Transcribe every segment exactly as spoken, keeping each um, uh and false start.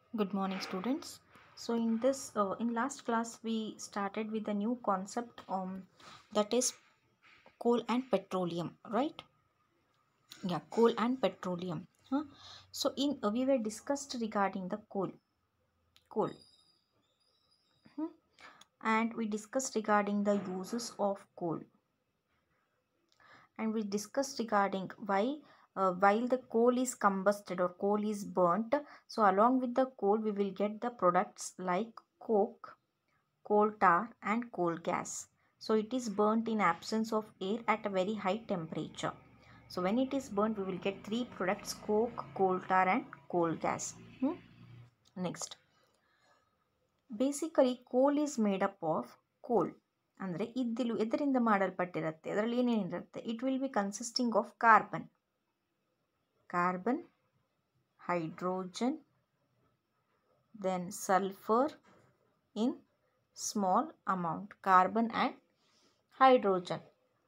Good morning, students. So in this uh, in last class we started with a new concept um that is coal and petroleum, right? Yeah, coal and petroleum. Huh? So in uh, we were discussed regarding the coal, coal, hmm? and we discussed regarding the uses of coal, and we discussed regarding why uh, while the coal is combusted or coal is burnt, so along with the coal we will get the products like coke, coal tar and coal gas. So it is burnt in absence of air at a very high temperature. So when it is burnt we will get three products: coke, coal tar and coal gas. Hmm? Next, basically coal is made up of coal ಅಂದರೆ ಇದ್ದಿಲು ಎದರಿಂದ ಮಾಡಲ್ಪಟ್ಟಿರುತ್ತೆ, ಅದರಲ್ಲಿ ಏನೇನಿರುತ್ತೆ? It will be consisting of carbon carbon hydrogen then sulfur in small amount, carbon and hydrogen.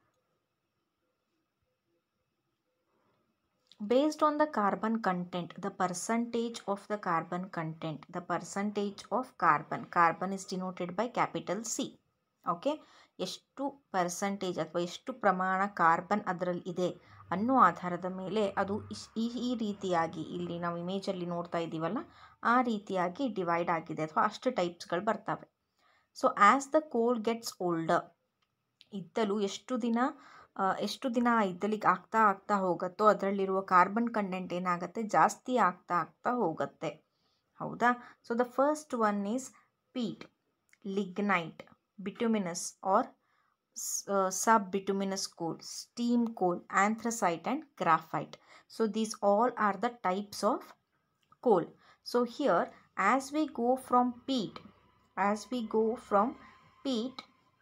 Based on the carbon content, the percentage of the carbon content, the percentage of carbon, carbon is denoted by capital C. Okay, ಎಷ್ಟು percentage ಅಥವಾ ಎಷ್ಟು ಪ್ರಮಾಣ carbon ಅದರಲ್ಲಿ ಇದೆ ಅನ್ನೋ ಆಧಾರದ ಮೇಲೆ ಅದು ಈ ಈ ರೀತಿಯಾಗಿ ಇಲ್ಲಿ ನಾವು ಇಮೇಜಲ್ಲಿ ನೋಡ್ತಾ ಇದ್ದೀವಲ್ಲ ಆ ರೀತಿಯಾಗಿ ಡಿವೈಡ್ ಆಗಿದೆ ಅಥವಾ ಅಷ್ಟು ಟೈಪ್ಸ್ಗಳು ಬರ್ತವೆ. So as the coal gets older, ಇದ್ದಲು ಎಷ್ಟು ದಿನ ಎಷ್ಟು ದಿನ ಇದ್ದಲಿಗೆ ಆಗ್ತಾ ಆಗ್ತಾ ಹೋಗುತ್ತೋ ಅದರಲ್ಲಿರುವ ಕಾರ್ಬನ್ ಕಂಟೆಂಟ್ ಏನಾಗುತ್ತೆ, ಜಾಸ್ತಿ ಆಗ್ತಾ ಆಗ್ತಾ ಹೋಗುತ್ತೆ. ಹೌದಾ? So the first one is peat, lignite, bituminous or sub bituminous coal, steam coal, anthracite and graphite. So these all are the types of coal. So here as we go from peat, as we go from peat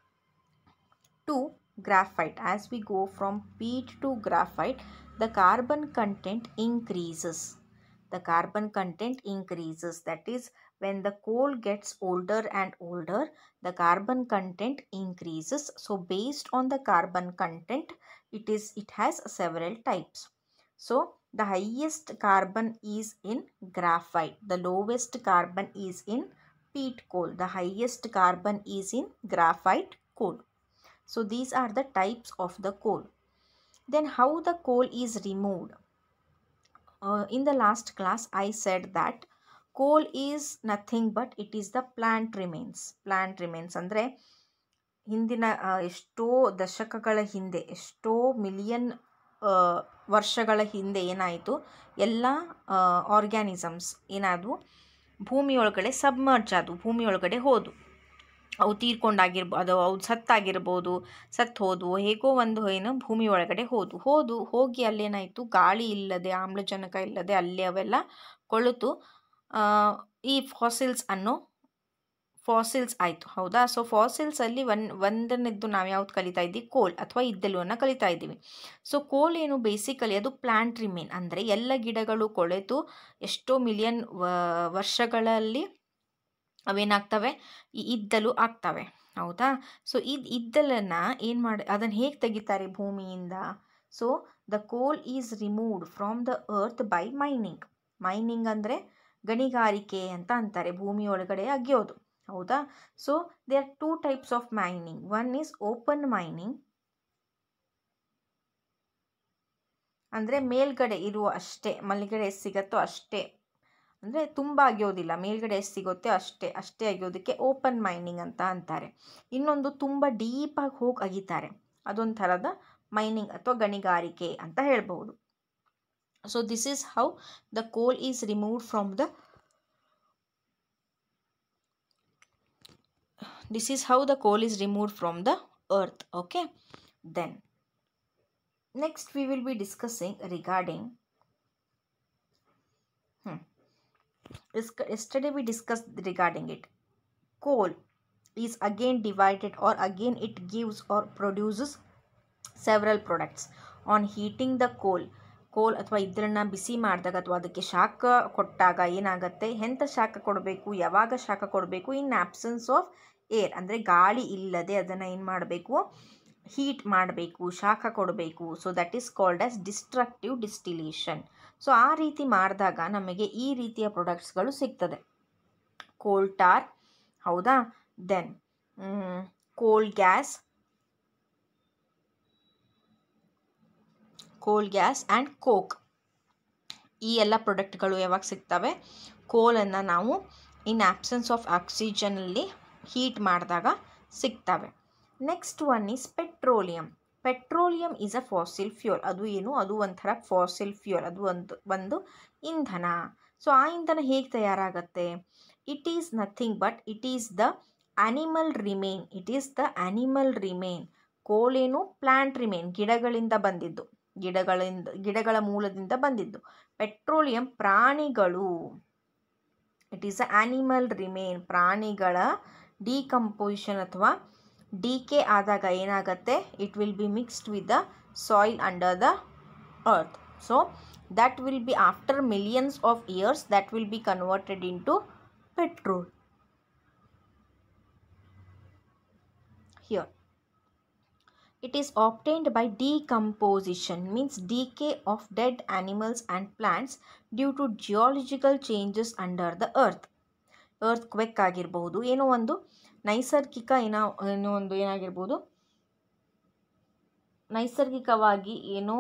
to graphite, as we go from peat to graphite, the carbon content increases. The carbon content increases. That is, when the coal gets older and older, the carbon content increases. So based on the carbon content, it is it has several types. So the highest carbon is in graphite, the lowest carbon is in peat coal, the highest carbon is in graphite coal. So these are the types of the coal. Then how the coal is removed? Uh, in the last class I said that coal is nothing but it is the plant remains. Plant remains ಅಂದರೆ ಹಿಂದಿನ ಎಷ್ಟೋ ದಶಕಗಳ ಹಿಂದೆ, ಎಷ್ಟೋ million ವರ್ಷಗಳ ಹಿಂದೆ ಏನಾಯಿತು, ಎಲ್ಲ ಆರ್ಗ್ಯಾನಿಸಮ್ಸ್ ಏನಾದವು, ಭೂಮಿಯೊಳಗಡೆ ಸಬ್ಮರ್ಜ್ ಆದವು, ಭೂಮಿಯೊಳಗಡೆ ಹೋದವು. ಅವು ತೀರ್ಕೊಂಡಾಗಿರ್ಬೋದು, ಅದು ಅವು ಸತ್ತಾಗಿರ್ಬೋದು, ಸತ್ತು ಹೋದವು, ಹೇಗೋ ಒಂದು ಏನು ಭೂಮಿ ಒಳಗಡೆ ಹೋದು ಹೋದು ಹೋಗಿ ಅಲ್ಲೇನಾಯಿತು, ಗಾಳಿ ಇಲ್ಲದೆ, ಆಮ್ಲಜನಕ ಇಲ್ಲದೆ ಅಲ್ಲಿ ಅವೆಲ್ಲ ಕೊಳೆತು ಈ ಫಾಸಿಲ್ಸ್ ಅನ್ನೋ ಫಾಸಿಲ್ಸ್ ಆಯಿತು. ಹೌದಾ? ಸೊ ಫಾಸಿಲ್ಸಲ್ಲಿ ಒನ್ ಒಂದನೇದ್ದು ನಾವು ಯಾವ್ದು ಕಲಿತಾ ಇದ್ದೀವಿ, ಕೋಲ್ ಅಥವಾ ಇದ್ದಲುವನ್ನು ಕಲಿತಾ ಇದ್ದೀವಿ. ಸೊ ಕೋಲ್ ಏನು ಬೇಸಿಕಲಿ ಅದು ಪ್ಲಾಂಟ್ ರಿಮೇನ್, ಅಂದರೆ ಎಲ್ಲ ಗಿಡಗಳು ಕೊಳೆತು ಎಷ್ಟೋ ಮಿಲಿಯನ್ ವರ್ಷಗಳಲ್ಲಿ ಅವೇನಾಗ್ತವೆ, ಈ ಇದ್ದಲು ಆಗ್ತವೆ. ಹೌದಾ? ಸೊ ಇದು ಇದ್ದಲನ್ನು ಏನು ಮಾಡಿ ಅದನ್ನು ಹೇಗೆ ತೆಗಿತಾರೆ ಭೂಮಿಯಿಂದ? So the coal is removed from the earth by mining. Mining ಅಂದರೆ ಗಣಿಗಾರಿಕೆ ಅಂತ ಅಂತಾರೆ, ಭೂಮಿ ಒಳಗಡೆ ಅಗಿಯೋದು. ಹೌದಾ? So they are two types of mining. One is open mining, ಅಂದರೆ ಮೇಲ್ಗಡೆ ಇರುವ ಅಷ್ಟೇ, ಮೇಲ್ಗಡೆ ಎಷ್ಟು ಸಿಗುತ್ತೋ ಅಷ್ಟೇ, ಅಂದರೆ ತುಂಬ ಅಗಿಯೋದಿಲ್ಲ, ಮೇಲ್ಗಡೆ ಎಷ್ಟು ಸಿಗುತ್ತೆ ಅಷ್ಟೇ ಅಷ್ಟೇ ಅಗಿಯೋದಕ್ಕೆ ಓಪನ್ ಮೈನಿಂಗ್ ಅಂತ ಅಂತಾರೆ. ಇನ್ನೊಂದು ತುಂಬ ಡೀಪಾಗಿ ಹೋಗಿ ಅಗಿತಾರೆ, ಅದೊಂದು ಥರದ ಮೈನಿಂಗ್ ಅಥವಾ ಗಣಿಗಾರಿಕೆ ಅಂತ ಹೇಳ್ಬೋದು. So this is how the coal is removed from the this is how the coal is removed from the earth. Okay, then next we will be discussing regarding ಹ್ಞೂ yesterday we discussed regarding it. Coal is again divided, or again it gives or produces several products. On heating the coal, ಕೋಲ್ ಅಥವಾ ಇದ್ರನ್ನ ಬಿಸಿ ಮಾಡಿದಾಗ ಅಥವಾ ಅದಕ್ಕೆ ಶಾಖ ಕೊಟ್ಟಾಗ ಏನಾಗುತ್ತೆ, ಎಂಥ ಶಾಖ ಕೊಡಬೇಕು, ಯಾವಾಗ ಶಾಖ ಕೊಡಬೇಕು, ಇನ್ ಆಬ್ಸೆನ್ಸ್ ಆಫ್ ಏರ್, ಅಂದರೆ ಗಾಳಿ ಇಲ್ಲದೆ ಅದನ್ನು ಏನು ಮಾಡಬೇಕು, ಹೀಟ್ ಮಾಡಬೇಕು, ಶಾಖ ಕೊಡಬೇಕು. So that is called as destructive distillation. ಸೊ ಆ ರೀತಿ ಮಾಡಿದಾಗ ನಮಗೆ ಈ ರೀತಿಯ ಪ್ರಾಡಕ್ಟ್ಸ್ಗಳು ಸಿಗ್ತದೆ. ಕೋಲ್ ಟಾರ್, ಹೌದಾ, ದೆನ್ ಕೋಲ್ gas coal gas and coke. ಈ ಎಲ್ಲ ಪ್ರಾಡಕ್ಟ್ಗಳು ಯಾವಾಗ ಸಿಗ್ತವೆ? ಕೋಲನ್ನು ನಾವು ಇನ್ ಆಬ್ಸೆನ್ಸ್ ಆಫ್ ಆಕ್ಸಿಜನಲ್ಲಿ ಹೀಟ್ ಮಾಡಿದಾಗ ಸಿಗ್ತವೆ. Next one is petroleum. Petroleum is a fossil fuel. ಅದು ಏನು? ಅದು ಒಂಥರ ಫಾಸಿಲ್ ಫ್ಯೂಯಲ್, ಅದು ಒಂದು ಒಂದು ಇಂಧನ. ಸೊ ಆ ಇಂಧನ ಹೇಗೆ ತಯಾರಾಗುತ್ತೆ? It is nothing but it is the animal remain. It is the animal remain. ಕೋಲೇನು? ಪ್ಲ್ಯಾಂಟ್ ರಿಮೇನ್, ಗಿಡಗಳಿಂದ ಬಂದಿದ್ದು, ಗಿಡಗಳಿಂದ ಗಿಡಗಳ ಮೂಲದಿಂದ ಬಂದಿದ್ದು. ಪೆಟ್ರೋಲಿಯಂ ಪ್ರಾಣಿಗಳು. It is a animal remain. ಪ್ರಾಣಿಗಳ ಡಿಕಂಪೋಸಿಷನ್ ಅಥವಾ ಡಿಕೆ ಆದಾಗ ಏನಾಗುತ್ತೆ? It will be mixed with the soil under the earth. So that will be after millions of years that will be converted into petrol. Here it is obtained by decomposition, means decay of dead animals and plants due to geological changes under the earth. earthquake ಆಗಿರಬಹುದು, ಏನೋ ಒಂದು ನೈಸರ್ಗಿಕ ಏನೋ ಏನೋ ಒಂದು ಏನಾಗಿರ್ಬೋದು, ನೈಸರ್ಗಿಕವಾಗಿ ಏನೋ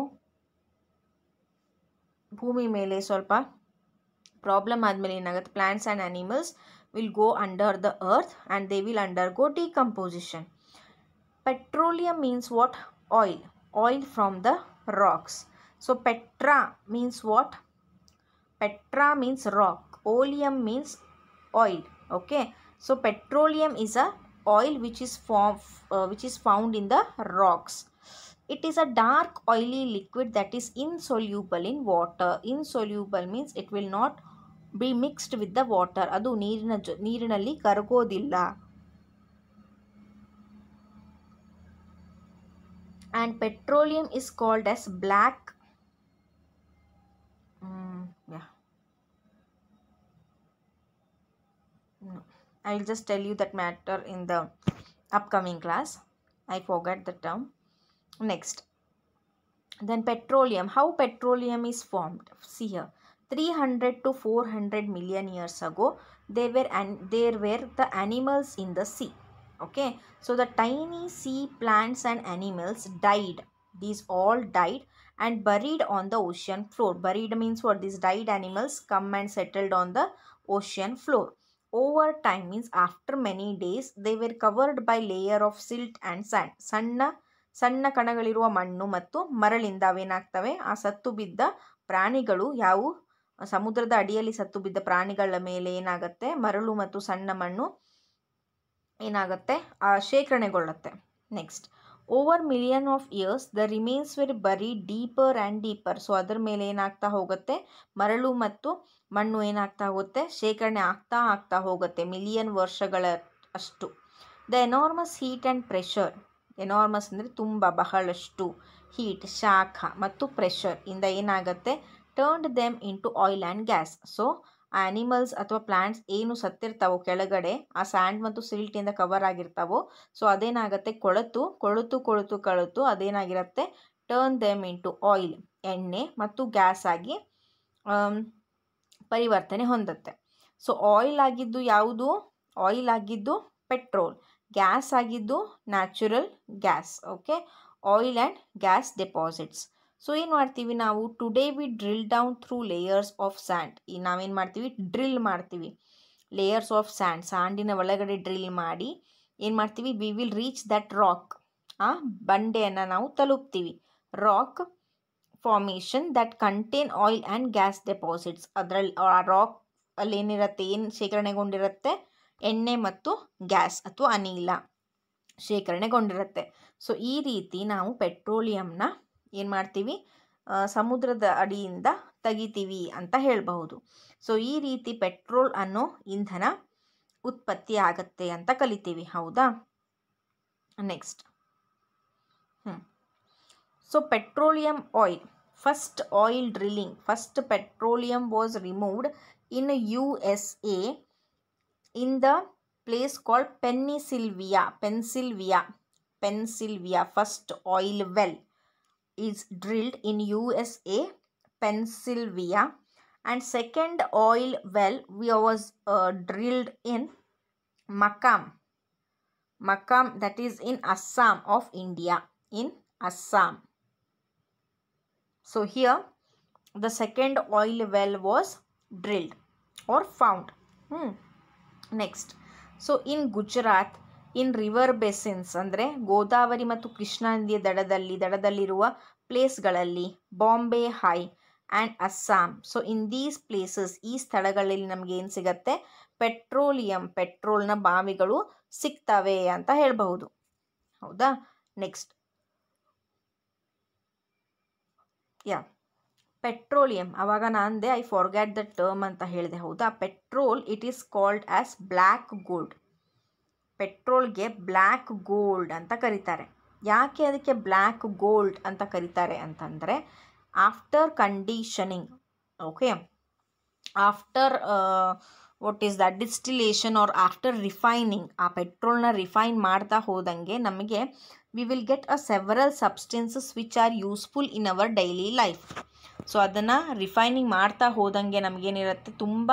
ಭೂಮಿ ಮೇಲೆ ಸ್ವಲ್ಪ ಪ್ರಾಬ್ಲಮ್ ಆದಮೇಲೆ ಏನಾಗುತ್ತೆ? Plants and animals will go under the earth and they will undergo decomposition. Petroleum means what? Oil. Oil from the rocks. So petra means what? Petra means rock. Oleum means oil. Okay, so petroleum is a oil which is form uh, which is found in the rocks. It is a dark oily liquid that is insoluble in water. Insoluble means it will not be mixed with the water. ಅದು ನೀರಿನ ನೀರಿನಲ್ಲಿ ಕರಗೋದಿಲ್ಲ. And petroleum is called as black mm, yeah No, I will just tell you that matter in the upcoming class. I forgot the term. Next, then petroleum. How petroleum is formed? See here, three hundred to four hundred million years ago, there were and there were the animals in the sea. Okay, so the tiny sea plants and animals died. These all died and buried on the ocean floor. Buried means what? These died animals come and settled on the ocean floor. Over time means after many days they were covered by layer of silt and sand. ಸಣ್ಣ ಸಣ್ಣ ಕಣಗಳಿರುವ ಮಣ್ಣು ಮತ್ತು ಮರಳಿಂದ ಅವೇನಾಗ್ತವೆ? ಆ ಸತ್ತು ಬಿದ್ದ ಪ್ರಾಣಿಗಳು, ಯಾವು ಸಮುದ್ರದ ಅಡಿಯಲ್ಲಿ ಸತ್ತು ಬಿದ್ದ ಪ್ರಾಣಿಗಳ ಮೇಲೆ ಏನಾಗುತ್ತೆ? ಮರಳು ಮತ್ತು ಸಣ್ಣ ಮಣ್ಣು ಏನಾಗುತ್ತೆ? ಶೇಖರಣೆಗೊಳ್ಳುತ್ತೆ. Next, over million of years the remains were buried deeper and deeper. So ಅದರ ಮೇಲೆ ಏನಾಗ್ತಾ ಹೋಗುತ್ತೆ? ಮರಳು ಮತ್ತು ಮಣ್ಣು ಏನಾಗ್ತಾ ಹೋಗುತ್ತೆ? ಶೇಖರಣೆ ಆಗ್ತಾ ಆಗ್ತಾ ಹೋಗುತ್ತೆ ಮಿಲಿಯನ್ ವರ್ಷಗಳ ಅಷ್ಟು. The enormous heat and pressure. Enormous ಅಂದರೆ ತುಂಬ, ಬಹಳಷ್ಟು. ಹೀಟ್ ಶಾಖ ಮತ್ತು ಪ್ರೆಷರ್ ಇಂದ ಏನಾಗುತ್ತೆ? Turned them into oil and gas. So animals ಅಥವಾ ಪ್ಲಾಂಟ್ಸ್ ಏನು ಸತ್ತಿರ್ತಾವೋ ಕೆಳಗಡೆ, ಆ ಸ್ಯಾಂಡ್ ಮತ್ತು ಸಿಲ್ಟಿಂದ ಕವರ್ ಆಗಿರ್ತಾವೋ, ಸೊ ಅದೇನಾಗುತ್ತೆ? ಕೊಳೆತು ಕೊಳೆತು ಕೊಳೆತು ಕೊಳೆತು ಅದೇನಾಗಿರುತ್ತೆ? Turn them into oil, ಎಣ್ಣೆ ಮತ್ತು ಗ್ಯಾಸ್ ಆಗಿ ಪರಿವರ್ತನೆ ಹೊಂದುತ್ತೆ. ಸೊ ಆಯಿಲ್ ಆಗಿದ್ದು ಯಾವುದು? ಆಯಿಲ್ ಆಗಿದ್ದು ಪೆಟ್ರೋಲ್. ಗ್ಯಾಸ್ ಆಗಿದ್ದು natural gas. Okay, oil and gas deposits. So ಏನು ಮಾಡ್ತೀವಿ ನಾವು? Today we drill down through layers of sand. ಈ ನಾವೇನು ಮಾಡ್ತೀವಿ? ಡ್ರಿಲ್ ಮಾಡ್ತೀವಿ. ಲೇಯರ್ಸ್ ಆಫ್ ಸ್ಯಾಂಡ್, ಸ್ಯಾಂಡಿನ ಒಳಗಡೆ ಡ್ರಿಲ್ ಮಾಡಿ ಏನು ಮಾಡ್ತೀವಿ? We will reach that rock. ಆ ಬಂಡೆಯನ್ನು ನಾವು ತಲುಪ್ತೀವಿ. Rock formation that contain oil and gas deposits. ಅದರಲ್ಲಿ ಆ ರಾಕ್ ಅಲ್ಲಿ ಏನಿರುತ್ತೆ? ಏನು ಶೇಖರಣೆಗೊಂಡಿರುತ್ತೆ? ಎಣ್ಣೆ ಮತ್ತು ಗ್ಯಾಸ್ ಅಥವಾ ಅನಿಲ ಶೇಖರಣೆಗೊಂಡಿರುತ್ತೆ. ಸೊ ಈ ರೀತಿ ನಾವು ಪೆಟ್ರೋಲಿಯಂನ ಏನು ಮಾಡ್ತೀವಿ? ಸಮುದ್ರದ ಅಡಿಯಿಂದ ತೆಗಿತೀವಿ ಅಂತ ಹೇಳಬಹುದು. ಸೊ ಈ ರೀತಿ ಪೆಟ್ರೋಲ್ ಅನ್ನೋ ಇಂಧನ ಉತ್ಪತ್ತಿ ಆಗತ್ತೆ ಅಂತ ಕಲಿತೀವಿ, ಹೌದಾ? ನೆಕ್ಸ್ಟ್, ಹ್ಞೂ so petroleum oil. First oil drilling, first petroleum was removed in U S A in the place called Pennsylvania. Pennsylvania. Pennsylvania. First oil well is drilled in U S A, Pennsylvania. And second oil well was uh, drilled in Makam. Makam, that is in Assam of India. In Assam. So here the second oil well was drilled or found. Hmm. Next, so in Gujarat, in river basins ಅಂದರೆ ಗೋದಾವರಿ ಮತ್ತು ಕೃಷ್ಣಾ ನದಿಯ ದಡದಲ್ಲಿ ದಡದಲ್ಲಿರುವ ಪ್ಲೇಸ್ಗಳಲ್ಲಿ Bombay high and Assam. So in these places, ಈ ಸ್ಥಳಗಳಲ್ಲಿ ನಮಗೆ ಏನು ಸಿಗತ್ತೆ? ಪೆಟ್ರೋಲಿಯಂ, ಪೆಟ್ರೋಲ್ನ ಬಾವಿಗಳು ಸಿಗ್ತವೆ ಅಂತ ಹೇಳಬಹುದು. ಹೌದಾ? ನೆಕ್ಸ್ಟ್, ಯಾ ಪೆಟ್ರೋಲಿಯಂ, ಆವಾಗ ನಾನು ಅಂದೆ ಐ ಫಾರ್ಗ್ಯಾಟ್ ದ ಟರ್ಮ್ ಅಂತ ಹೇಳಿದೆ. ಹೌದಾ? Petrol it is called as black gold. ಪೆಟ್ರೋಲ್ಗೆ ಬ್ಲ್ಯಾಕ್ ಗೋಲ್ಡ್ ಅಂತ ಕರೀತಾರೆ. ಯಾಕೆ ಅದಕ್ಕೆ ಬ್ಲ್ಯಾಕ್ ಗೋಲ್ಡ್ ಅಂತ ಕರೀತಾರೆ ಅಂತಂದರೆ, after conditioning, okay, after what is that distillation or after refining, ಆ ಪೆಟ್ರೋಲ್ನ ರಿಫೈನ್ ಮಾಡ್ತಾ ಹೋದಂಗೆ ನಮಗೆ we will get a several substances which are useful in our daily life. So ಅದನ್ನು ರಿಫೈನಿಂಗ್ ಮಾಡ್ತಾ ಹೋದಂಗೆ ನಮಗೇನಿರುತ್ತೆ, ತುಂಬ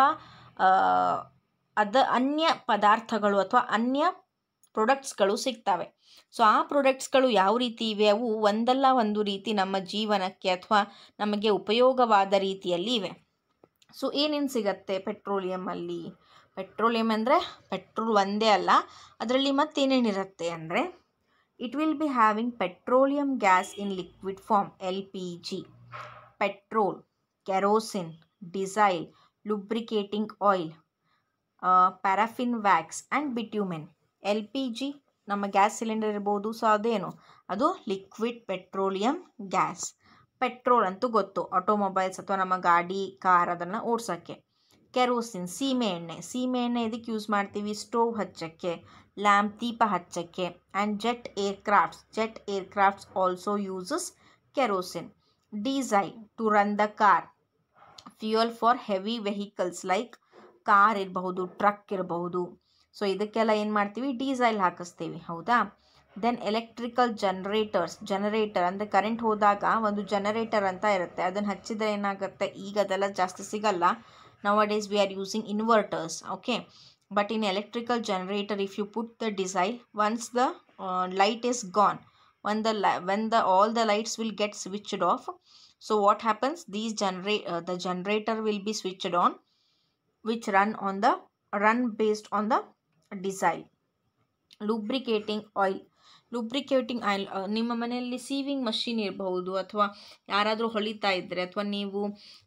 ಅದ ಅನ್ಯ ಪದಾರ್ಥಗಳು ಅಥವಾ ಅನ್ಯ ಪ್ರೊಡಕ್ಟ್ಸ್ಗಳು ಸಿಗ್ತವೆ. ಸೊ ಆ ಪ್ರೊಡಕ್ಟ್ಸ್ಗಳು ಯಾವ ರೀತಿ ಇವೆ? ಅವು ಒಂದಲ್ಲ ಒಂದು ರೀತಿ ನಮ್ಮ ಜೀವನಕ್ಕೆ ಅಥವಾ ನಮಗೆ ಉಪಯೋಗವಾದ ರೀತಿಯಲ್ಲಿ ಇವೆ. ಸೊ ಏನೇನು ಸಿಗತ್ತೆ ಪೆಟ್ರೋಲಿಯಮಲ್ಲಿ? ಪೆಟ್ರೋಲಿಯಂ ಅಂದರೆ ಪೆಟ್ರೋಲ್ ಒಂದೇ ಅಲ್ಲ, ಅದರಲ್ಲಿ ಮತ್ತೇನೇನಿರುತ್ತೆ ಅಂದರೆ, it will be having petroleum gas in liquid form L P G, petrol, kerosene, diesel, lubricating oil, paraffin wax and bitumen. L P G ನಮ್ಮ ಗ್ಯಾಸ್ ಸಿಲಿಂಡರ್ ಇರ್ಬೋದು. ಸೊ ಅದೇನು? ಅದು ಲಿಕ್ವಿಡ್ ಪೆಟ್ರೋಲಿಯಂ ಗ್ಯಾಸ್. ಪೆಟ್ರೋಲ್ ಅಂತೂ ಗೊತ್ತು, automobiles ಅಥವಾ ನಮ್ಮ ಗಾಡಿ car ಅದನ್ನು ಓಡಿಸೋಕ್ಕೆ. ಕೆರೋಸಿನ್ ಸೀಮೆ ಎಣ್ಣೆ, ಸೀಮೆ ಎಣ್ಣೆ ಇದಕ್ಕೆ ಯೂಸ್ ಮಾಡ್ತೀವಿ? ಸ್ಟೋವ್ ಹಚ್ಚೋಕ್ಕೆ, ಲ್ಯಾಂಪ್ ದೀಪ ಹಚ್ಚೋಕ್ಕೆ. And jet aircrafts, jet aircrafts also uses kerosene. Diesel to run the car, fuel for heavy vehicles like car ಇರಬಹುದು, ಟ್ರಕ್ ಇರಬಹುದು. ಸೊ ಇದಕ್ಕೆಲ್ಲ ಏನು ಮಾಡ್ತೀವಿ? ಡೀಸೈಲ್ ಹಾಕಿಸ್ತೀವಿ. ಹೌದಾ? ದೆನ್ ಎಲೆಕ್ಟ್ರಿಕಲ್ ಜನರೇಟರ್ಸ್, ಜನರೇಟರ್ ಅಂದರೆ ಕರೆಂಟ್ ಹೋದಾಗ ಒಂದು ಜನರೇಟರ್ ಅಂತ ಇರುತ್ತೆ, ಅದನ್ನು ಹಚ್ಚಿದರೆ ಏನಾಗುತ್ತೆ? ಈಗ ಅದೆಲ್ಲ ಜಾಸ್ತಿ ಸಿಗಲ್ಲ. Nowadays we are using inverters, okay. But in electrical generator if you put the diesel, once the light is gone, when the when the all the lights will get switched off, so what happens? These generate uh, the generator will be switched on, which run on the run based on the diesel. Lubricating oil, lubricating oil, ನಿಮ್ಮ ಮನೆಯಲ್ಲಿ sewing machine ಇರಬಹುದು, ಅಥವಾ ಯಾರಾದರೂ ಹೊಲಿತಾ ಇದ್ದರೆ, ಅಥವಾ ನೀವು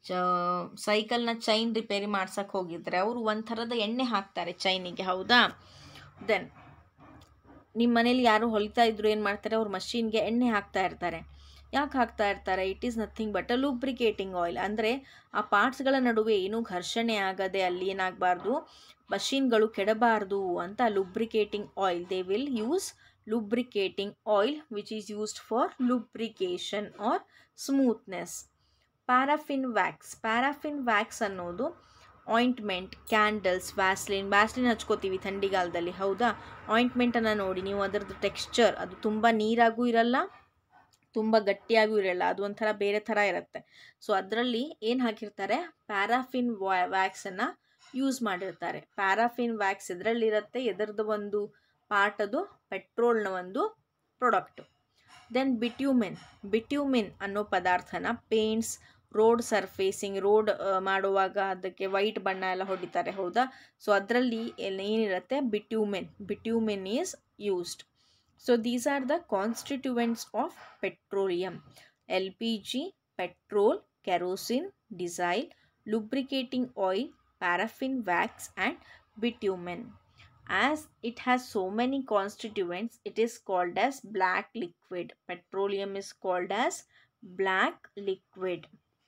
ಸೈಕಲ್ನ chain repair ಮಾಡ್ಸಕ್ಕೆ ಹೋಗಿದ್ರೆ ಅವರು ಒಂದು ಥರದ ಎಣ್ಣೆ ಹಾಕ್ತಾರೆ ಚೈನಿಗೆ. ಹೌದಾ? ದೆನ್ ನಿಮ್ಮ ಮನೇಲಿ ಯಾರು ಹೊಲಿತಾ ಇದ್ರು ಏನು ಮಾಡ್ತಾರೆ? ಅವ್ರ ಮಷೀನ್ಗೆ ಎಣ್ಣೆ ಹಾಕ್ತಾ ಇರ್ತಾರೆ. ಯಾಕೆ ಹಾಕ್ತಾ ಇರ್ತಾರೆ? It is nothing but a lubricating oil. ಅಂದರೆ ಆ ಪಾರ್ಟ್ಸ್ಗಳ ನಡುವೆ ಏನೂ ಘರ್ಷಣೆ ಆಗದೆ, ಅಲ್ಲಿ ಏನಾಗಬಾರ್ದು, ಮಷೀನ್ಗಳು ಕೆಡಬಾರ್ದು ಅಂತ lubricating oil. They will use lubricating oil which is used for lubrication or smoothness. Paraffin wax, paraffin wax ಅನ್ನೋದು ಆಯಿಂಟ್ಮೆಂಟ್, ಕ್ಯಾಂಡಲ್ಸ್, ವ್ಯಾಸ್ಲಿನ್, ವ್ಯಾಸ್ಲಿನ್ ಹಚ್ಕೋತೀವಿ ಥಂಡಿಗಾಲದಲ್ಲಿ. ಹೌದಾ? ಆಯಿಂಟ್ಮೆಂಟನ್ನು ನೋಡಿ ನೀವು, ಅದರದ್ದು ಟೆಕ್ಸ್ಚರ್ ಅದು ತುಂಬ ನೀರಾಗೂ ಇರಲ್ಲ, ತುಂಬ ಗಟ್ಟಿಯಾಗೂ ಇರಲ್ಲ, ಅದು ಒಂಥರ ಬೇರೆ ಥರ ಇರುತ್ತೆ. ಸೊ ಅದರಲ್ಲಿ ಏನು ಹಾಕಿರ್ತಾರೆ? ಪ್ಯಾರಾಫಿನ್ ವ್ಯಾಕ್ಸನ್ನು ಯೂಸ್ ಮಾಡಿರ್ತಾರೆ. ಪ್ಯಾರಾಫಿನ್ ವ್ಯಾಕ್ಸ್ ಇದರಲ್ಲಿರುತ್ತೆ, ಎದರದ್ದು ಒಂದು ಪಾರ್ಟ್ ಅದು ಪೆಟ್ರೋಲ್ನ ಒಂದು ಪ್ರಾಡಕ್ಟು. ದೆನ್ ಬಿಟ್ಯೂಮಿನ್, ಬಿಟ್ಯೂಮಿನ್ ಅನ್ನೋ ಪದಾರ್ಥನ ಪೇಂಟ್ಸ್, ರೋಡ್ ಸರ್ಫೇಸಿಂಗ್, ರೋಡ್ ಮಾಡುವಾಗ ಅದಕ್ಕೆ ವೈಟ್ ಬಣ್ಣ ಎಲ್ಲ ಹೊಡಿತಾರೆ. ಹೌದಾ? ಸೊ ಅದರಲ್ಲಿ ಏನಿರುತ್ತೆ? Bitumen, bitumen is used. So these are the constituents of petroleum: L P G, petrol, kerosene, diesel, lubricating oil, paraffin wax and bitumen. As it has so many constituents, it is called as black liquid. Petroleum is called as black liquid.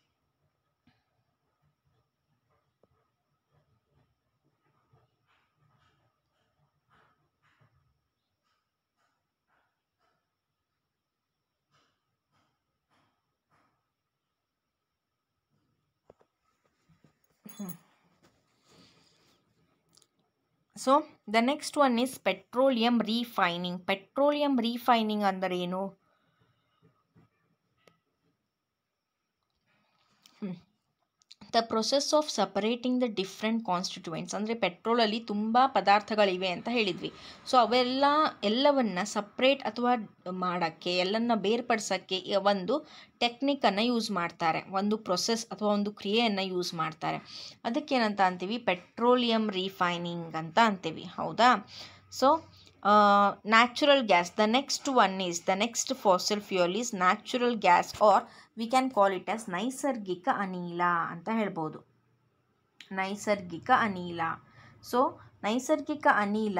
So the next one is petroleum refining. Petroleum refining ಅಂದರೆ ಏನು? The process of separating the different constituents, ಅಂದರೆ ಪೆಟ್ರೋಲಲ್ಲಿ ತುಂಬ ಪದಾರ್ಥಗಳಿವೆ ಅಂತ ಹೇಳಿದ್ವಿ. So ಅವೆಲ್ಲ ಎಲ್ಲವನ್ನು separate ಅಥವಾ ಮಾಡೋಕ್ಕೆ, ಎಲ್ಲನ್ನ ಬೇರ್ಪಡಿಸೋಕ್ಕೆ ಒಂದು ಟೆಕ್ನಿಕನ್ನು ಯೂಸ್ ಮಾಡ್ತಾರೆ, ಒಂದು ಪ್ರೊಸೆಸ್ ಅಥವಾ ಒಂದು ಕ್ರಿಯೆಯನ್ನು ಯೂಸ್ ಮಾಡ್ತಾರೆ. ಅದಕ್ಕೇನಂತ ಅಂತೀವಿ, ಪೆಟ್ರೋಲಿಯಂ ರಿಫೈನಿಂಗ್ ಅಂತ ಅಂತೀವಿ. ಹೌದಾ? So natural gas, the next one is the next fossil fuel is natural gas, or we can call it as ನೈಸರ್ಗಿಕ ಅನಿಲ ಅಂತ ಹೇಳ್ಬೋದು. ನೈಸರ್ಗಿಕ ಅನಿಲ. ಸೊ ನೈಸರ್ಗಿಕ ಅನಿಲ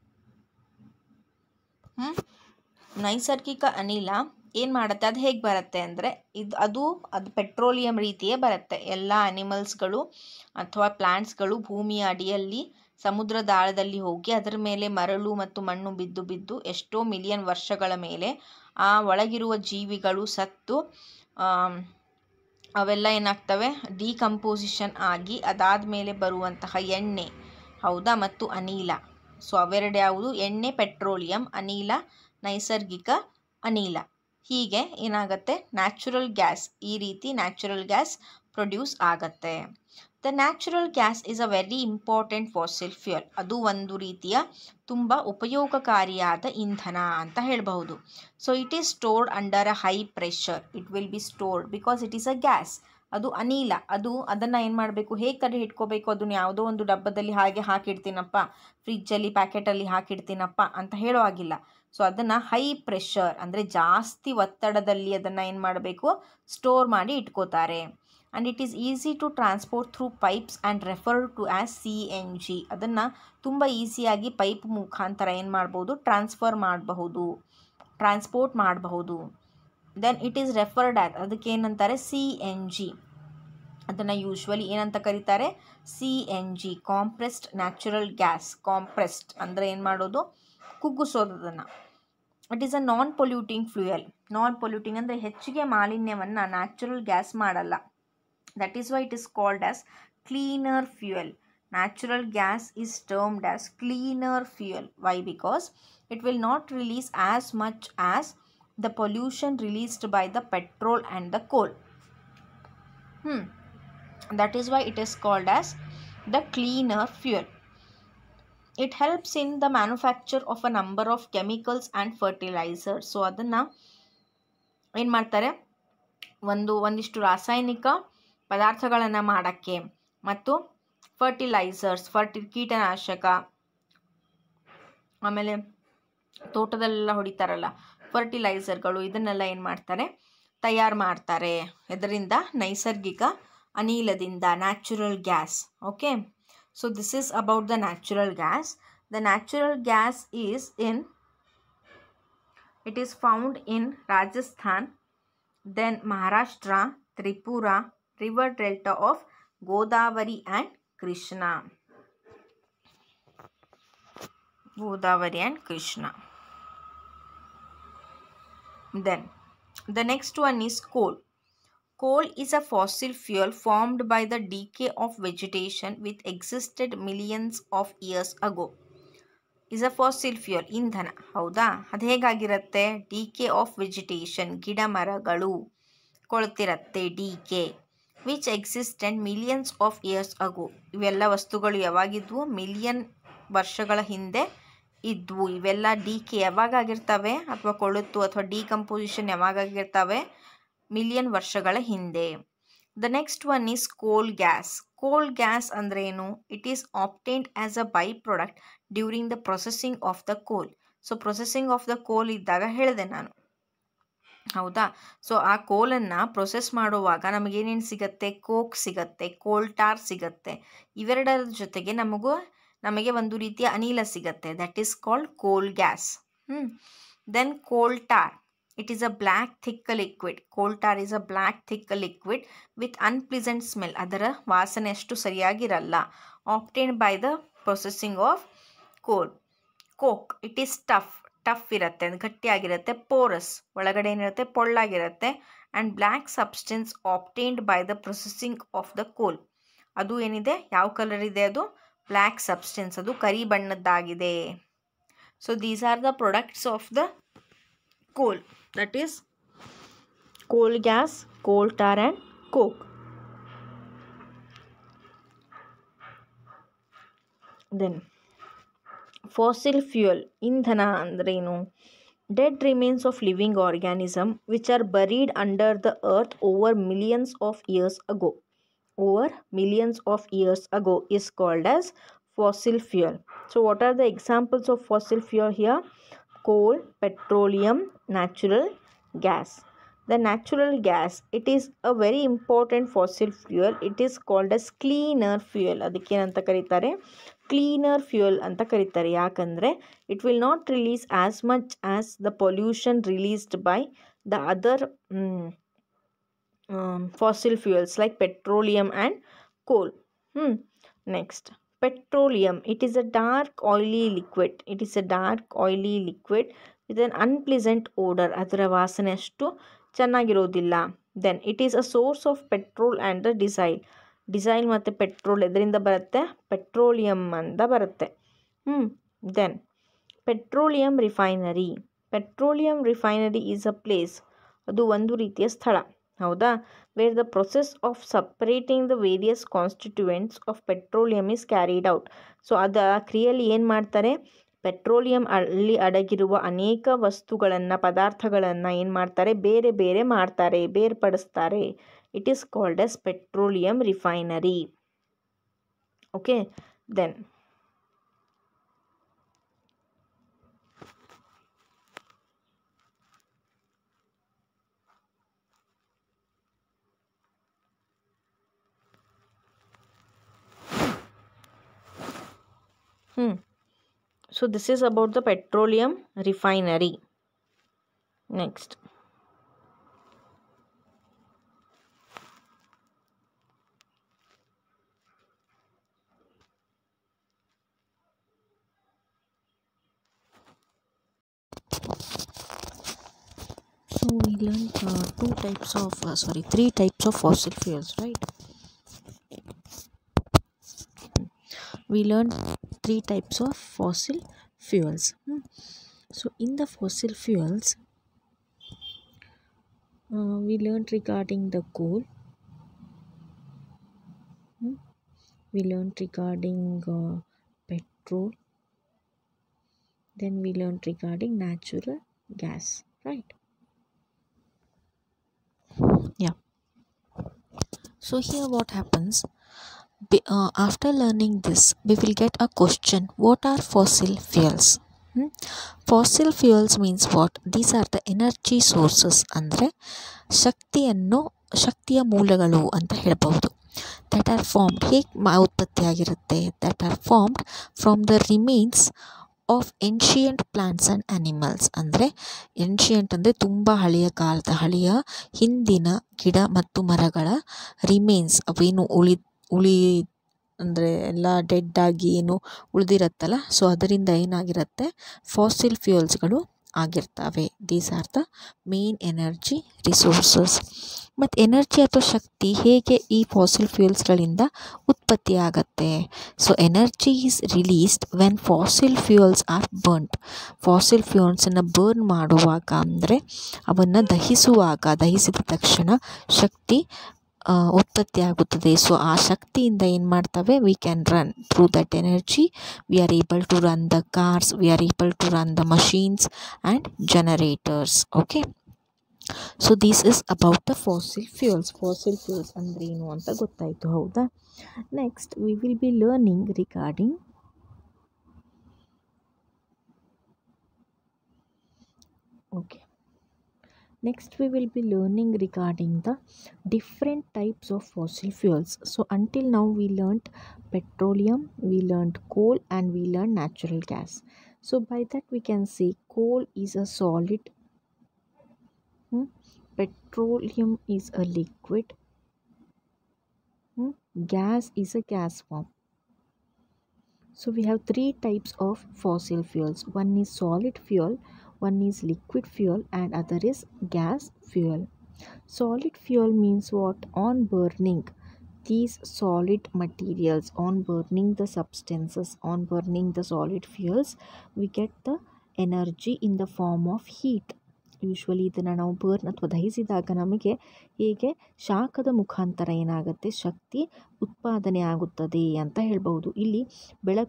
ನೈಸರ್ಗಿಕ ಅನಿಲ ಏನು ಮಾಡುತ್ತೆ, ಅದು ಹೇಗೆ ಬರುತ್ತೆ ಅಂದರೆ, ಇದು ಅದು ಅದು ಪೆಟ್ರೋಲಿಯಂ ರೀತಿಯೇ ಬರುತ್ತೆ. ಎಲ್ಲ ಅನಿಮಲ್ಸ್ಗಳು ಅಥವಾ ಪ್ಲ್ಯಾಂಟ್ಸ್ಗಳು ಭೂಮಿಯ ಅಡಿಯಲ್ಲಿ ಸಮುದ್ರದ ಆಳದಲ್ಲಿ ಹೋಗಿ ಅದರ ಮೇಲೆ ಮರಳು ಮತ್ತು ಮಣ್ಣು ಬಿದ್ದು ಬಿದ್ದು ಎಷ್ಟೋ ಮಿಲಿಯನ್ ವರ್ಷಗಳ ಮೇಲೆ ಆ ಒಳಗಿರುವ ಜೀವಿಗಳು ಸತ್ತು ಅವೆಲ್ಲ ಏನಾಗ್ತವೆ, ಡಿಕಂಪೋಸಿಷನ್ ಆಗಿ ಅದಾದ ಮೇಲೆ ಬರುವಂತಹ ಎಣ್ಣೆ, ಹೌದಾ, ಮತ್ತು ಅನಿಲ. ಸೊ ಅವೆರಡು ಯಾವುದು? ಎಣ್ಣೆ ಪೆಟ್ರೋಲಿಯಂ, ಅನಿಲ ನೈಸರ್ಗಿಕ ಅನಿಲ. ಹೀಗೆ ಏನಾಗುತ್ತೆ, ನ್ಯಾಚುರಲ್ ಗ್ಯಾಸ್, ಈ ರೀತಿ ನ್ಯಾಚುರಲ್ ಗ್ಯಾಸ್ ಪ್ರೊಡ್ಯೂಸ್ ಆಗತ್ತೆ. The natural gas is a very important fossil fuel. ಅದು ಒಂದು ರೀತಿಯ ತುಂಬ ಉಪಯೋಗಕಾರಿಯಾದ ಇಂಧನ ಅಂತ ಹೇಳಬಹುದು. So it is stored under a high pressure. It will be stored because it is a gas. ಅದು ಅನಿಲ. ಅದು ಅದನ್ನು ಏನು ಮಾಡಬೇಕು, ಹೇಗೆ ತಡೆ ಇಟ್ಕೋಬೇಕು, ಅದನ್ನು ಯಾವುದೋ ಒಂದು ಡಬ್ಬದಲ್ಲಿ ಹಾಗೆ ಹಾಕಿಡ್ತೀನಪ್ಪ, ಫ್ರಿಜ್ಜಲ್ಲಿ ಪ್ಯಾಕೆಟಲ್ಲಿ ಹಾಕಿಡ್ತೀನಪ್ಪ ಅಂತ ಹೇಳೋ ಆಗಿಲ್ಲ. ಸೊ ಅದನ್ನು ಹೈ ಪ್ರೆಷರ್ ಅಂದರೆ ಜಾಸ್ತಿ ಒತ್ತಡದಲ್ಲಿ ಅದನ್ನು ಏನು ಮಾಡಬೇಕು, ಸ್ಟೋರ್ ಮಾಡಿ ಇಟ್ಕೋತಾರೆ. And it is easy to transport through pipes and referred to as C N G. ಅದನ್ನು ತುಂಬ ಈಸಿಯಾಗಿ ಪೈಪ್ ಮುಖಾಂತರ ಏನು ಮಾಡ್ಬೋದು, ಟ್ರಾನ್ಸ್ಫರ್ ಮಾಡಬಹುದು, ಟ್ರಾನ್ಸ್ಪೋರ್ಟ್ ಮಾಡಬಹುದು. Then it is referred as, ಅದಕ್ಕೆ ಏನಂತಾರೆ, ಸಿ ಎನ್ ಜಿ. ಅದನ್ನು ಯೂಶ್ವಲಿ ಏನಂತ ಕರೀತಾರೆ, C N G, compressed natural gas. Compressed ಅಂದರೆ ಏನು ಮಾಡೋದು, ಕುಗ್ಗಿಸೋದು ಅದನ್ನು. It is a non polluting fuel. Non polluting ಅಂದರೆ ಹೆಚ್ಚಿಗೆ ಮಾಲಿನ್ಯವನ್ನು ನ್ಯಾಚುರಲ್ ಗ್ಯಾಸ್ ಮಾಡಲ್ಲ. That is why it is called as cleaner fuel. Natural gas is termed as cleaner fuel. Why? Because it will not release as much as the pollution released by the petrol and the coal. Hmm. That is why it is called as the cleaner fuel. It helps in the manufacture of a number of chemicals and fertilizers. So ಅದನ್ನು ಏನು ಮಾಡ್ತಾರೆ, ಒಂದು ಒಂದಿಷ್ಟು ರಾಸಾಯನಿಕ ಪದಾರ್ಥಗಳನ್ನು ಮಾಡೋಕ್ಕೆ ಮತ್ತು fertilisers, ಫರ್ಟಿ ಕೀಟನಾಶಕ, ಆಮೇಲೆ ತೋಟದಲ್ಲೆಲ್ಲ ಹೊಡಿತಾರಲ್ಲ ಫರ್ಟಿಲೈಸರ್ಗಳು, ಇದನ್ನೆಲ್ಲ ಏನು ಮಾಡ್ತಾರೆ, ತಯಾರು ಮಾಡ್ತಾರೆ. ಇದರಿಂದ ನೈಸರ್ಗಿಕ ಅನಿಲದಿಂದ, natural gas. Okay, so this is about the natural gas. The natural gas is in it is found in Rajasthan, then Maharashtra, Tripura, river delta of Godavari and Krishna. Godavari and Krishna. Then the next one is coal. Coal is a fossil fuel formed by the decay of vegetation which existed millions of years ago. Is a fossil fuel, ಇಂಧನ. ಹೌದಾ? ಅದು ಹೇಗಾಗಿರುತ್ತೆ, DK of vegetation, ಗಿಡ ಮರಗಳು ಕೊಳ್ತಿರತ್ತೆ, decay, which existed millions of years ago. ಇವೆಲ್ಲ ವಸ್ತುಗಳು ಯಾವಾಗಿದ್ವು, million ವರ್ಷಗಳ ಹಿಂದೆ ಇದ್ವು. ಇವೆಲ್ಲ ಡಿಕೆ ಯಾವಾಗಾಗಿರ್ತವೆ, ಅಥವಾ ಕೊಳುತು ಅಥವಾ ಡಿಕಂಪೋಸಿಷನ್ ಯಾವಾಗಾಗಿರ್ತವೆ, ಮಿಲಿಯನ್ ವರ್ಷಗಳ ಹಿಂದೆ. The next one is coal gas. Coal gas ಅಂದರೆ ಏನು, it is obtained as a by product during the processing of the coal. So processing of the coal ಇದ್ದಾಗ ಹೇಳಿದೆ ನಾನು, ಹೌದಾ? ಸೊ ಆ ಕೋಲನ್ನು ಪ್ರೊಸೆಸ್ ಮಾಡುವಾಗ ನಮಗೇನೇನು ಸಿಗುತ್ತೆ, ಕೋಕ್ ಸಿಗುತ್ತೆ, ಕೋಲ್ ಟಾರ್ ಸಿಗುತ್ತೆ. ಇವೆರಡರ ಜೊತೆಗೆ ನಮಗೂ ನಮಗೆ ಒಂದು ರೀತಿಯ ಅನಿಲ ಸಿಗುತ್ತೆ, that is called coal gas. ಹ್ಞೂ then coal tar, it is a black thick liquid. Coal tar is a black thick liquid with unpleasant smell. ಅದರ ವಾಸನೆ ಅಷ್ಟು ಸರಿಯಾಗಿರಲ್ಲ. Obtained by the processing of coal. Coke, it is tough, tough ಇರುತ್ತೆ, ಗಟ್ಟಿಯಾಗಿರುತ್ತೆ. Porous, ಒಳಗಡೆ ಏನಿರುತ್ತೆ, ಪೊಳ್ಳಾಗಿರುತ್ತೆ. And black substance obtained by the processing of the coal. ಅದು ಏನಿದೆ, ಯಾವ ಕಲರ್ ಇದೆ, ಅದು ಬ್ಲ್ಯಾಕ್ ಸಬ್ಸ್ಟೆನ್ಸ್, ಅದು ಕರಿ ಬಣ್ಣದ್ದಾಗಿದೆ. So these are the products of the coal, that is coal gas, coal tar and coke. Then fossil fuel ಇಂಧನ ಅಂದ್ರೇನು? Dead remains of living organism which are buried under the earth over millions of years ago over millions of years ago is called as fossil fuel. So what are the examples of fossil fuel here? Coal, petroleum, natural gas. The natural gas, it is a very important fossil fuel. It is called as cleaner fuel. ಅದಕ್ಕೆ ಏನಂತ ಕರೀತಾರೆ? Cleaner fuel ಅಂತ ಕರೀತಾರೆ. ಯಾಕಂದರೆ it will not release as much as the pollution released by the other um, Um, fossil fuels like petroleum and coal. Hmm. Next, petroleum. It is a dark oily liquid. It is a dark oily liquid with an unpleasant odor. ಅದರ ವಾಸನೆ ಅಷ್ಟು ಚೆನ್ನಾಗಿರೋದಿಲ್ಲ. Then it is a source of petrol and the diesel. Diesel ಮತ್ತು petrol ಎದರಿಂದ ಬರುತ್ತೆ? Petroleum ಅಂತ ಬರುತ್ತೆ. Hmm then petroleum refinery. Petroleum refinery is a place. ಅದು ಒಂದು ರೀತಿಯ ಸ್ಥಳ, ಹೌದಾ? Where the process of separating the various constituents of petroleum is carried out. So ಅದು ಆ ಕ್ರಿಯೆಯಲ್ಲಿ ಏನು ಮಾಡ್ತಾರೆ? ಪೆಟ್ರೋಲಿಯಂ ಅಲ್ಲಿ ಅಡಗಿರುವ ಅನೇಕ ವಸ್ತುಗಳನ್ನು, ಪದಾರ್ಥಗಳನ್ನು ಏನು ಮಾಡ್ತಾರೆ? ಬೇರೆ ಬೇರೆ ಮಾಡ್ತಾರೆ, ಬೇರ್ಪಡಿಸ್ತಾರೆ. It is called as petroleum refinery. Okay, then Hmm. So this is about the petroleum refinery. Next. So we learned uh, two types of, uh, sorry, three types of fossil fuels, right? We learned three types of fossil fuels. Hmm. So in the fossil fuels, uh, we learned regarding the coal. Hmm. We learned regarding uh, petrol. Then we learned regarding natural gas, right? Yeah. So here what happens? Be, uh, after learning this, we will get a question. What are fossil fuels? Hmm? Fossil fuels means what? These are the energy sources. ಅಂದರೆ ಶಕ್ತಿಯನ್ನು ಶಕ್ತಿಯ ಮೂಲಗಳು ಅಂತ ಹೇಳಬಹುದು. that are formed ಹೇಗೆ ಉತ್ಪತ್ತಿಯಾಗಿರುತ್ತೆ? that are formed from the remains of ancient plants and animals. ಅಂದರೆ ancient ಅಂದರೆ ತುಂಬ ಹಳೆಯ ಕಾಲದ, ಹಳೆಯ ಹಿಂದಿನ ಗಿಡ ಮತ್ತು ಮರಗಳ ರಿಮೇನ್ಸ್, ಅವೇನು ಉಳಿ ಉಳಿ ಅಂದರೆ ಎಲ್ಲ ಡೆಡ್ ಆಗಿ ಏನು ಉಳಿದಿರುತ್ತಲ್ಲ, ಸೊ ಅದರಿಂದ ಏನಾಗಿರುತ್ತೆ? ಫಾಸಿಲ್ ಫ್ಯೂಯಲ್ಸ್ಗಳು ಆಗಿರ್ತವೆ. These are the main energy resources. ಮತ್ತು ಎನರ್ಜಿ ಅಥವಾ ಶಕ್ತಿ ಹೇಗೆ ಈ ಫಾಸಿಲ್ ಫ್ಯೂಯಲ್ಸ್ಗಳಿಂದ ಉತ್ಪತ್ತಿ ಆಗತ್ತೆ? So energy is released when fossil fuels are burned. Fossil ಫ್ಯೂಯಲ್ಸನ್ನು ಬರ್ನ್ ಮಾಡುವಾಗ ಅಂದರೆ ಅವನ್ನು ದಹಿಸುವಾಗ, ದಹಿಸಿದ ತಕ್ಷಣ ಶಕ್ತಿ ಉತ್ಪತ್ತಿ ಆಗುತ್ತದೆ. ಸೊ ಆ ಶಕ್ತಿಯಿಂದ ಏನು ಮಾಡ್ತವೆ? We can run through that energy. We are able to run the cars, we are able to run the machines and generators. Okay, so this is about the fossil fuels. Fossil fuels ಅಂದರೆ ಏನು ಅಂತ ಗೊತ್ತಾಯಿತು, ಹೌದಾ? Next we will be learning regarding okay Next we will be learning regarding the different types of fossil fuels. So until now we learned petroleum, we learned coal, and we learned natural gas. So by that we can say coal is a solid, hmm? petroleum is a liquid, hmm? gas is a gas form. So we have three types of fossil fuels. One is solid fuel, one is liquid fuel, and other is gas fuel. Solid fuel means what? On burning these solid materials, on burning the substances, on burning the solid fuels, we get the energy in the form of heat. Usually ಇದನ್ನು ನಾವು burn ಅಥವಾ ದಹಿಸಿದಾಗ ನಮಗೆ ಹೇಗೆ ಶಾಖದ ಮುಖಾಂತರ ಏನಾಗುತ್ತೆ? ಶಕ್ತಿ ಉತ್ಪಾದನೆ ಆಗುತ್ತದೆ ಅಂತ ಹೇಳ್ಬೋದು. ಇಲ್ಲಿ ಬೆಳಕು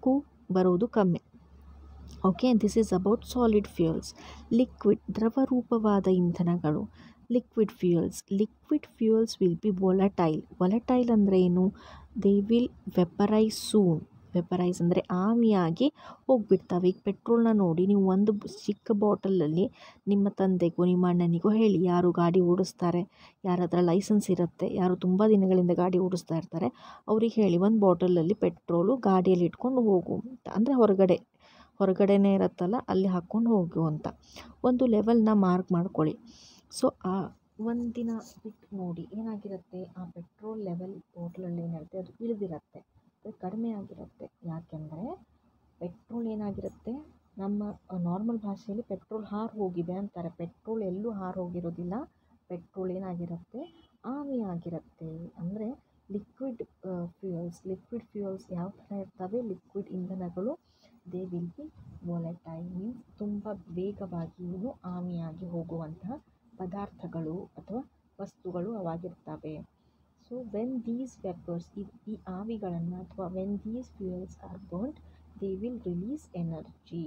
ಬರೋದು ಕಮ್ಮಿ. Okay, this is about solid fuels. Liquid ದ್ರವರೂಪವಾದ ಇಂಧನಗಳು. Liquid fuels liquid fuels will be volatile. Volatile ಅಂದರೆ ಏನು? They will vaporise soon. Vaporise ಅಂದರೆ ಆವಿಯಾಗಿ ಹೋಗ್ಬಿಡ್ತವೆ. ಈಗ ಪೆಟ್ರೋಲ್ನ ನೋಡಿ, ನೀವು ಒಂದು ಚಿಕ್ಕ ಬಾಟಲಲ್ಲಿ ನಿಮ್ಮ ತಂದೆಗೋ ನಿಮ್ಮ ಅಣ್ಣನಿಗೋ ಹೇಳಿ, ಯಾರು ಗಾಡಿ ಓಡಿಸ್ತಾರೆ, ಯಾರ ಹತ್ರ ಲೈಸೆನ್ಸ್ ಇರುತ್ತೆ, ಯಾರು ತುಂಬ ದಿನಗಳಿಂದ ಗಾಡಿ ಓಡಿಸ್ತಾ ಇರ್ತಾರೆ, ಅವ್ರಿಗೆ ಹೇಳಿ ಒಂದು ಬಾಟಲಲ್ಲಿ ಪೆಟ್ರೋಲು ಗಾಡಿಯಲ್ಲಿ ಇಟ್ಕೊಂಡು ಹೋಗು ಅಂತ. ಅಂದರೆ ಹೊರಗಡೆ ಹೊರಗಡೆನೇ ಇರುತ್ತಲ್ಲ, ಅಲ್ಲಿ ಹಾಕ್ಕೊಂಡು ಹೋಗು ಅಂತ ಒಂದು ಲೆವೆಲ್ನ ಮಾರ್ಕ್ ಮಾಡ್ಕೊಳ್ಳಿ. ಸೊ ಆ ಒಂದಿನ ಬಿಟ್ಟು ನೋಡಿ ಏನಾಗಿರುತ್ತೆ, ಆ ಪೆಟ್ರೋಲ್ ಲೆವೆಲ್ ಬಾಟ್ಲಲ್ಲಿ ಏನಿರುತ್ತೆ ಅದು ಇಳಿದಿರುತ್ತೆ, ಅದು ಕಡಿಮೆ ಆಗಿರುತ್ತೆ. ಯಾಕೆಂದರೆ ಪೆಟ್ರೋಲ್ ಏನಾಗಿರುತ್ತೆ, ನಮ್ಮ ನಾರ್ಮಲ್ ಭಾಷೆಯಲ್ಲಿ ಪೆಟ್ರೋಲ್ ಹಾರು ಹೋಗಿದೆ ಅಂತಾರೆ. ಪೆಟ್ರೋಲ್ ಎಲ್ಲೂ ಹಾರು ಹೋಗಿರೋದಿಲ್ಲ. ಪೆಟ್ರೋಲ್ ಏನಾಗಿರುತ್ತೆ, ಆವಿ ಆಗಿರುತ್ತೆ. ಅಂದರೆ ಲಿಕ್ವಿಡ್ ಫ್ಯೂಯಲ್ಸ್ ಲಿಕ್ವಿಡ್ ಫ್ಯೂಯಲ್ಸ್ ಯಾವ ಥರ ಇರ್ತವೆ? ಲಿಕ್ವಿಡ್ ಇಂಧನಗಳು they will be volatile, means ತುಂಬ ವೇಗವಾಗಿ ಇವು ಆವಿಯಾಗಿ ಹೋಗುವಂತಹ ಪದಾರ್ಥಗಳು ಅಥವಾ ವಸ್ತುಗಳು ಅವಾಗಿರ್ತವೆ. ಸೊ ವೆನ್ ದೀಸ್ ವೆಪರ್ಸ್, ಈ ಈ ಆವಿಗಳನ್ನು ಅಥವಾ when these fuels are burned, they will release energy.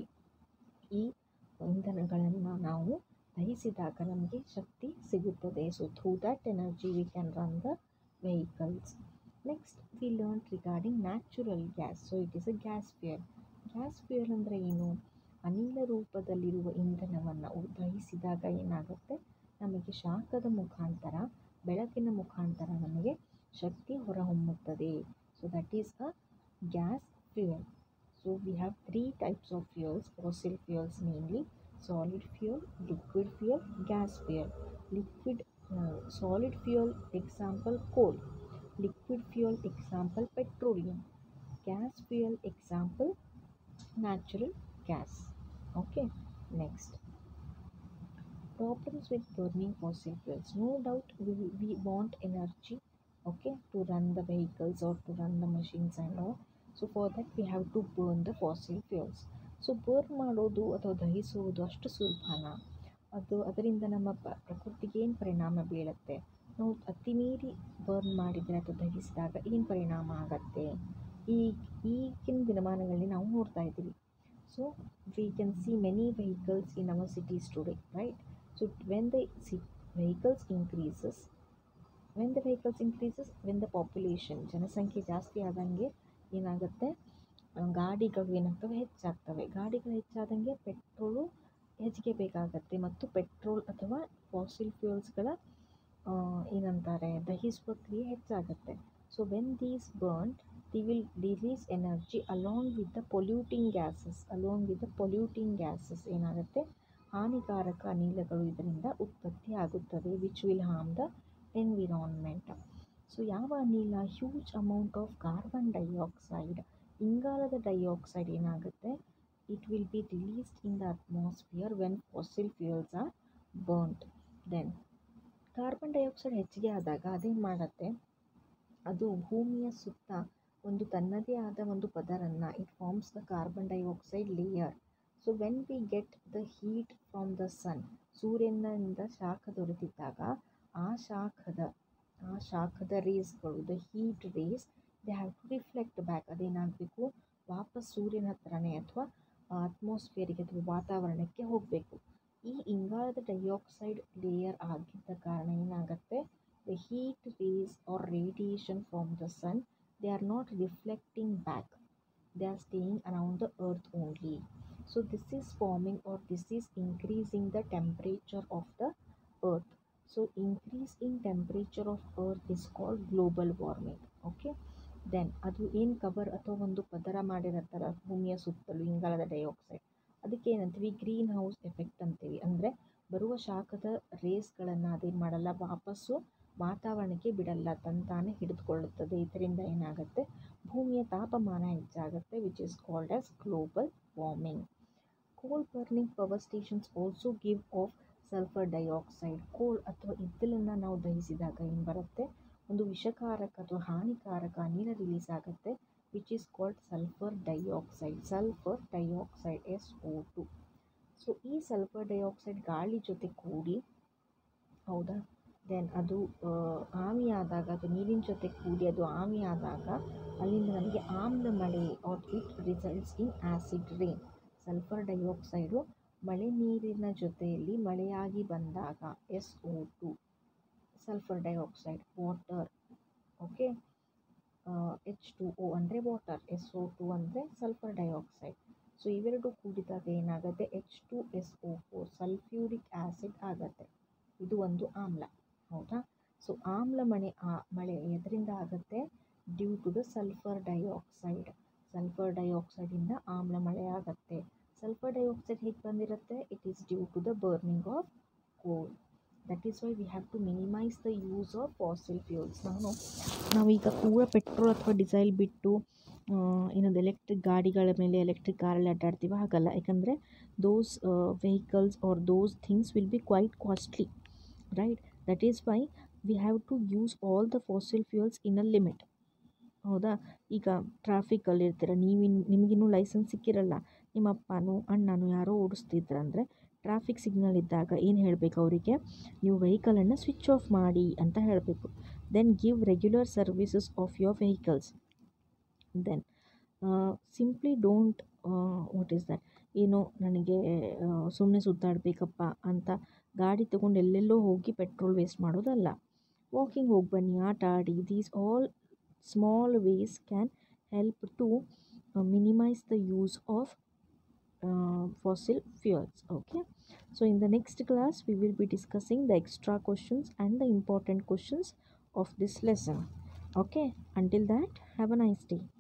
ಈ ಇಂಧನಗಳನ್ನು ನಾವು ದಹಿಸಿದಾಗ ನಮಗೆ ಶಕ್ತಿ ಸಿಗುತ್ತದೆ. So through that energy we can run the vehicles. Next we learn regarding natural gas. So it is a gas fuel. Gas fuel ಅಂದರೆ ಏನು? ಅನಿಲ ರೂಪದಲ್ಲಿರುವ ಇಂಧನವನ್ನು ದಹಿಸಿದಾಗ ಏನಾಗುತ್ತೆ, ನಮಗೆ ಶಾಖದ ಮುಖಾಂತರ, ಬೆಳಕಿನ ಮುಖಾಂತರ ನಮಗೆ ಶಕ್ತಿ ಹೊರಹೊಮ್ಮುತ್ತದೆ. So that is a gas fuel. So we have three types of fuels, fossil fuels mainly, solid fuel, liquid fuel, gas fuel. Liquid solid fuel example coal, liquid fuel example petroleum, gas fuel example natural gas. Okay, next, problems with burning fossil fuels. No doubt we, we want energy, okay, to run the vehicles or to run the machines and all. So for that we have to burn the fossil fuels. So burn ಮಾಡೋದು ಅಥವಾ ದಹಿಸುವುದು ಅಷ್ಟು ಸುಲಭನ? ಅದು ಅದರಿಂದ ನಮ್ಮ ಪ್ರಕೃತಿಗೆ ಏನು ಪರಿಣಾಮ ಬೀಳುತ್ತೆ? ನಾವು ಅತಿ ಮೀರಿ ಬರ್ನ್ ಮಾಡಿದರೆ ಅಥವಾ ದಹಿಸಿದಾಗ ಏನು ಪರಿಣಾಮ ಆಗತ್ತೆ? ಈ ಈಗಿನ ದಿನಮಾನಗಳಲ್ಲಿ ನಾವು ನೋಡ್ತಾ ಇದ್ದೀವಿ. So we can see many vehicles in our cities today, right? So when the vehicles increases when the vehicles increases when the population, ಜನಸಂಖ್ಯೆ ಜಾಸ್ತಿ ಆದಂಗೆ ಏನಾಗುತ್ತೆ, ಗಾಡಿಗಳು ಏನಾಗ್ತವೆ, ಹೆಚ್ಚಾಗ್ತವೆ. ಗಾಡಿಗಳು ಹೆಚ್ಚಾದಂಗೆ ಪೆಟ್ರೋಲು ಹೆಚ್ಚಿಗೆ ಬೇಕಾಗತ್ತೆ ಮತ್ತು ಪೆಟ್ರೋಲ್ ಅಥವಾ ಫಾಸಿಲ್ ಫ್ಯೂಯಲ್ಸ್ಗಳ ಏನಂತಾರೆ ದಹಿಸುವ ಕ್ರಿಯೆ ಹೆಚ್ಚಾಗುತ್ತೆ. So when these burn, they will release energy along with the polluting gases along with the polluting gases ಏನಾಗುತ್ತೆ, ಹಾನಿಕಾರಕ ಅನಿಲಗಳು ಇದರಿಂದ ಉತ್ಪತ್ತಿ ಆಗುತ್ತದೆ, which will harm the environment. ಸೊ ಯಾವ ಅನಿಲ? Huge amount of carbon dioxide, ಇಂಗಾಲದ ಡೈಆಕ್ಸೈಡ್ ಏನಾಗುತ್ತೆ, it will be released in the atmosphere when fossil fuels are burnt. then carbon dioxide ಹೆಚ್ಚಿಗೆ ಆದಾಗ ಅದೇನು ಮಾಡುತ್ತೆ, ಅದು ಭೂಮಿಯ ಸುತ್ತ ಒಂದು ತನ್ನದೇ ಆದ ಒಂದು ಪದರನ್ನು, it forms the carbon dioxide layer. So when we get the heat from the sun, ಸೂರ್ಯನಿಂದ ಶಾಖ ದೊರೆತಿದ್ದಾಗ ಆ ಶಾಖದ ಆ ಶಾಖದ ರೇಸ್ಗಳು, the heat rays, they have to reflect back. ಅದೇನಾಗಬೇಕು, ವಾಪಸ್ ಸೂರ್ಯನ ಹತ್ರನೇ ಅಥವಾ ಅಟ್ಮಾಸ್ಫಿಯರಿಗೆ ಅಥವಾ ವಾತಾವರಣಕ್ಕೆ ಹೋಗಬೇಕು. ಈ ಇಂಗಾಲದ ಡೈಆಕ್ಸೈಡ್ ಲೇಯರ್ ಆಗಿದ್ದ ಕಾರಣ ಏನಾಗುತ್ತೆ, the heat rays or radiation from the sun, they are not reflecting back, they are staying around the earth only. So this is forming or this is increasing the temperature of the earth. So increase in temperature of earth is called global warming. Okay, then ಅದು ಏನು cover ಅಥವಾ ಒಂದು ಪದರ ಮಾಡಿರತ್ತಲ್ಲ ಭೂಮಿಯ ಸುತ್ತಲೂ ಇಂಗಾಲದ dioxide, ಅದಕ್ಕೆ ಏನಂತೀವಿ, ಗ್ರೀನ್ ಹೌಸ್ ಎಫೆಕ್ಟ್ ಅಂತೀವಿ. ಅಂದರೆ ಬರುವ ಶಾಖದ ರೇಸ್ಗಳನ್ನು ಅದೇನು ಮಾಡಲ್ಲ, ವಾಪಸ್ಸು ವಾತಾವರಣಕ್ಕೆ ಬಿಡಲ್ಲ, ತಂತಾನೆ ಹಿಡಿದುಕೊಳ್ಳುತ್ತದೆ. ಇದರಿಂದ ಏನಾಗುತ್ತೆ, ಭೂಮಿಯ ತಾಪಮಾನ ಹೆಚ್ಚಾಗುತ್ತೆ, which is called as global warming. Coal burning power stations also give off sulphur dioxide. Coal ಅಥವಾ ಇದ್ದಲನ್ನು ನಾವು ದಹಿಸಿದಾಗ ಏನು ಬರುತ್ತೆ, ಒಂದು ವಿಷಕಾರಕ ಅಥವಾ ಹಾನಿಕಾರಕ ಅನಿಲ ರಿಲೀಸ್ ಆಗುತ್ತೆ, which is called sulphur dioxide. Sulphur dioxide S O two. So ಈ ಸಲ್ಫರ್ ಡೈಆಕ್ಸೈಡ್ ಗಾಳಿ ಜೊತೆ ಕೂಡಿ, ಹೌದಾ, ದೆನ್ ಅದು ಆವಿಯಾದಾಗ ಅದು ನೀರಿನ ಜೊತೆ ಕೂಡಿ ಅದು ಆವಿಯಾದಾಗ ಅಲ್ಲಿಂದ ನಮಗೆ ಆಮ್ಲ ಮಳೆ or it results in acid rain. Sulphur dioxide ಮಳೆ ನೀರಿನ ಜೊತೆಯಲ್ಲಿ ಮಳೆಯಾಗಿ ಬಂದಾಗ S O two sulphur dioxide, water, okay, H two O ಅಂದರೆ ವಾಟರ್, ಎಸ್ ಒ ಟು ಅಂದರೆ ಸಲ್ಫರ್ ಡೈಆಕ್ಸೈಡ್. ಸೊ ಇವೆರಡು ಕೂಡಿದಾಗ ಏನಾಗುತ್ತೆ, H two S O four sulphuric acid ಆಗುತ್ತೆ. ಇದು ಒಂದು ಆಮ್ಲ, ಹೌದಾ. ಸೊ ಆಮ್ಲ ಮಳೆ ಆ ಮಳೆ ಎದರಿಂದ ಆಗುತ್ತೆ, due to the sulphur dioxide. Sulphur ಡೈಆಕ್ಸೈಡಿಂದ ಆಮ್ಲ ಮಳೆ ಆಗುತ್ತೆ. ಸಲ್ಫರ್ ಡೈಆಕ್ಸೈಡ್ ಹೇಗೆ ಬಂದಿರುತ್ತೆ, it is due to the burning of coal. That is why we have to minimise the use of fossil fuels. ನಾನು ನಾವೀಗ ಪೂರ ಪೆಟ್ರೋಲ್ ಅಥವಾ ಡೀಸೆಲ್ ಬಿಟ್ಟು ಏನದು ಎಲೆಕ್ಟ್ರಿಕ್ ಗಾಡಿಗಳ ಮೇಲೆ ಎಲೆಕ್ಟ್ರಿಕ್ ಕಾರಲ್ಲಿ ಅಡ್ಡಾಡ್ತೀವಿ, ಹಾಗಲ್ಲ. ಯಾಕಂದರೆ those vehicles are those things will be quite costly, right. That is why we have to use all the fossil fuels in a limit, ಹೌದಾ. ಈಗ ಟ್ರಾಫಿಕಲ್ಲಿ ಇರ್ತೀರ, ನೀವಿನ್ ನಿಮಗಿನ್ನೂ ಲೈಸೆನ್ಸ್ ಸಿಕ್ಕಿರಲ್ಲ, ನಿಮ್ಮ ಅಪ್ಪನೂ ಅಣ್ಣನೂ ಯಾರೋ ಓಡಿಸ್ತಿದ್ರಂದರೆ ಟ್ರಾಫಿಕ್ ಸಿಗ್ನಲ್ ಇದ್ದಾಗ ಏನು ಹೇಳಬೇಕು ಅವರಿಗೆ, ನೀವು ವೆಹಿಕಲನ್ನು ಸ್ವಿಚ್ ಆಫ್ ಮಾಡಿ ಅಂತ ಹೇಳಬೇಕು. Then give regular services of your vehicles. Then simply don't what is that, ಏನೋ ನನಗೆ ಸುಮ್ಮನೆ ಸುತ್ತಾಡಬೇಕಪ್ಪ ಅಂತ ಗಾಡಿ ತೊಗೊಂಡು ಎಲ್ಲೆಲ್ಲೋ ಹೋಗಿ ಪೆಟ್ರೋಲ್ ವೇಸ್ಟ್ ಮಾಡೋದಲ್ಲ. ವಾಕಿಂಗ್ ಹೋಗಿ ಬನ್ನಿ, ಆಟ ಆಡಿ. These all small ways can help to minimise the use of fossil fuels. Okay, so in the next class we will be discussing the extra questions and the important questions of this lesson. Okay, until that, have a nice day.